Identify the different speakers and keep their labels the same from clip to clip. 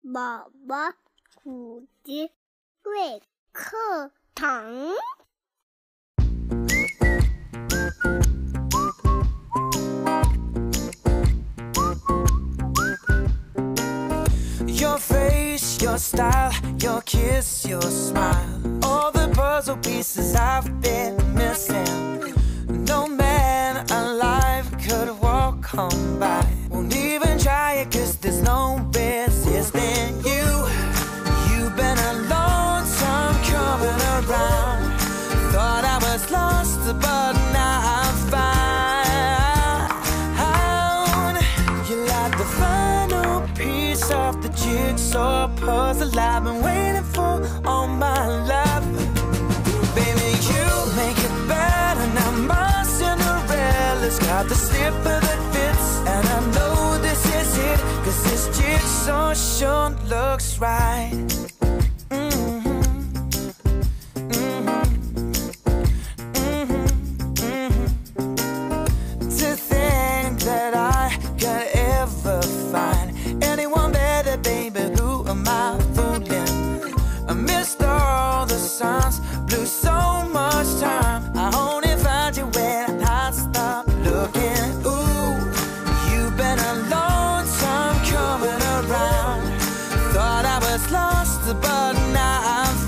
Speaker 1: 宝宝虎子贵课堂。
Speaker 2: Your face, your style, your kiss, your smile, all the puzzle pieces I've been missing. No man alive could walk on by. Won't even try it 'cause there's no resisting you. You've been a long time coming around. Thought I was lost, but now I'm found. You're like the final piece of the jigsaw puzzle I've been waiting for all my life. Baby, you make it better now. My Cinderella's got the slipper that fits, and I know this is it, 'cause this jigsaw sure looks right. To think that I could ever find anyone better, baby, who am I fooling? I missed all the signs, blew so much time. I only found you when I stopped looking. Ooh, you've been a long time coming around. Thought I was lost, but now I'm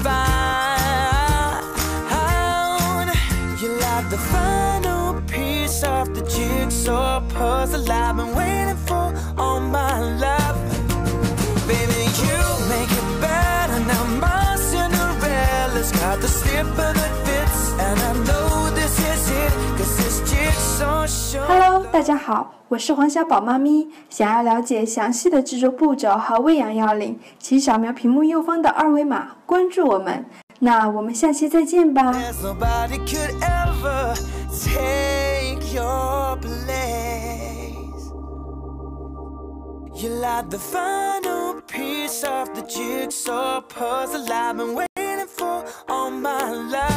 Speaker 2: found. You're like the final piece of the jigsaw puzzle I've been waiting for all my life. Baby, you make it better now. My Cinderella's got the slipper that fits, and I know this is it, 'cause this jigsaw sure.
Speaker 3: Hello， 大家好，我是黄小宝妈咪。想要了解详细的制作步骤和喂养要领，请扫描屏幕右方的二维码关注我们。那我们下期再见吧。
Speaker 2: There's nobody could ever take your place. You're like the final piece of the jigsaw puzzle I've been waiting for all my life.